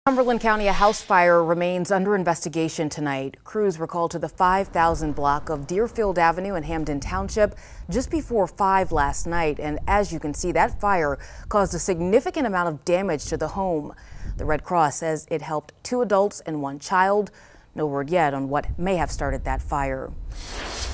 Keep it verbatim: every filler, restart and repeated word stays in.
Cumberland County, a house fire remains under investigation tonight. Crews were called to the five thousand block of Deerfield Avenue in Hamden Township just before five last night. And as you can see, that fire caused a significant amount of damage to the home. The Red Cross says it helped two adults and one child. No word yet on what may have started that fire.